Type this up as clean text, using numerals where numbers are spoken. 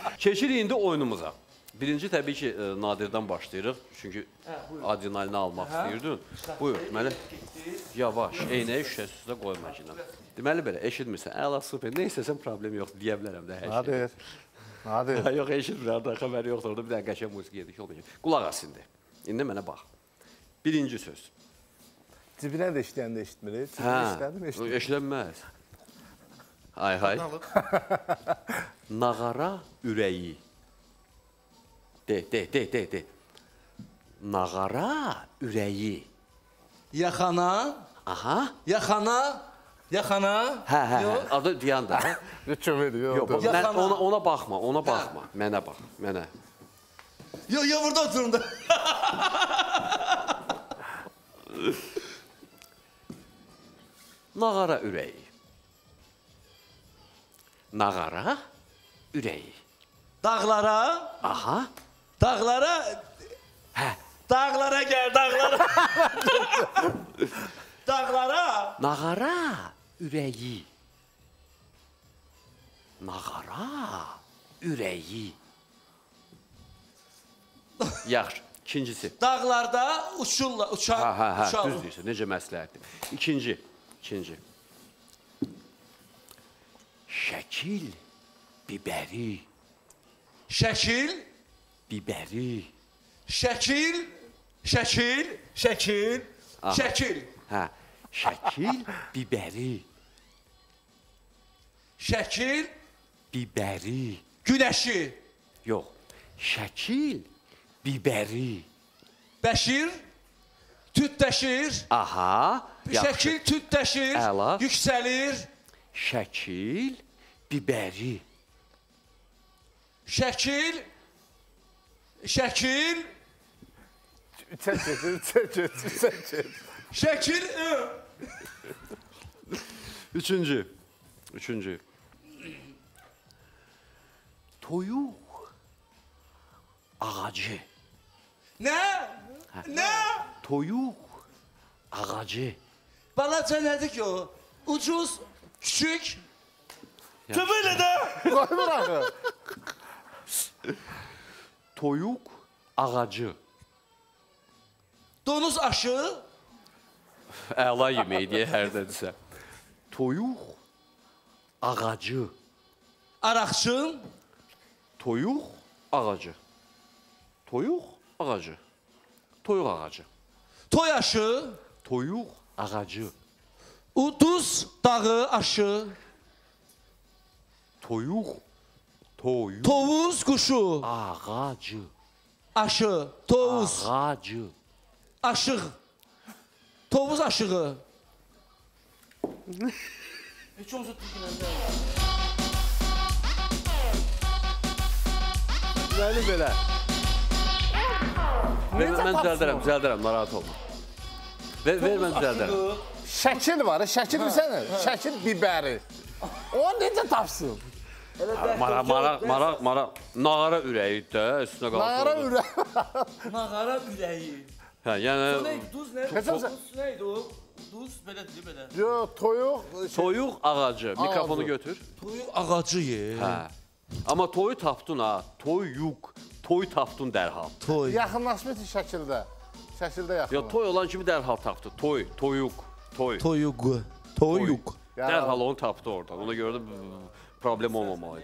Keçirik indi oyunumuza. Birinci təbii ki, Nadirdən başlayırıq. Çünki adrenalini almaq istəyirdin. Buyur, deməli, yavaş, eynəyi şüşəsi üstə qoyma ki. Deməli belə, eşitmirsən, əla, super, nə istəsən problem yox, deyə bilərəm də hər şey. Nadir. Yox, eşitmirəm, xəbəri yoxdur, orada bir dənə qəşəng musiqi yedik. Qulaq as indi. İndi mənə bax. Birinci söz. Cibinə də işləyəndə eşitmirik. Eşitənməz. Ay, hay. Nağara ürəyi. De. Nağara ürəyi. Yaxana. Aha. Yaxana. Hə. Adı deyən də. Rükum edir. Ona baxma, Mənə bax, mənə. Yox, burada oturum da. Nağara ürəyi. Nağara ürəyi. Dağlara. Aha. Dağlara. Hə. Dağlara gəl, dağlara. Dağlara. Nağara ürəyi. Nağara ürəyi. Yaxşı, ikincisi. Dağlarda uçurlar, uçar. Hə, düz deyirsən, necə məsləhətdir. İkinci. Şəkil bibəri. Şəkil. Bibəri. Şəkil. Hə, şəkil bibəri. Şəkil. Bibəri. Günəşi. Yox, şəkil bibəri. Bəşir. Tütləşir. Aha, yaxşı. Şəkil tütləşir. Əla. Yüksəlir. Şəkil bibəri. Şəkil. Çək. Şəkil. Üçüncü. Toyuq ağacı. Nə? Toyuq ağacı. Balaca nədir ki o? Ucuz, küçük. Tübüyle də. Qoymur axı. Toyuq ağacı. Donuz aşı. Əla yeməyi deyə hərdədirsə. Toyuq ağacı. Araqçın. Toyuq ağacı. Toyuq ağacı. Toyuq ağacı. Toy aşı. Toyuq ağacı. Uduz dağı aşı. Toyuq. Tovuz kuşu. Ağacı. Aşı. Tovuz. Ağacı. Aşıq. Tovuz aşığı. Heç olsa düzgünəndə. Məni belə. Mən düzəldərəm, narahat olma. Ver, mən düzəldərəm. Şəkil var, şəkil bilsənə. Şəkil bibəri. O necə tapsın? Maraq. Nağara ürəyi də üstünə qalsın. Nağara ürəyi. Hə, yəni... Duz nə? Duz neydi o? Duz belədir, belə. Yox, toyuq. Toyuq ağacı. Mikrofonu götür. Toyuq ağacı ye. Hə. Amma toyu tapdın ha. Toy tapdın dərhal. Toy. Yaxınlaşmış şəkildə. Şəkildə yaxınlaşmış. Ya toy olan kimi dərhal tapdı. Toyuq. Toyuq. Dərhal onu tapdı oradan. Ona görə də problem olmamalı.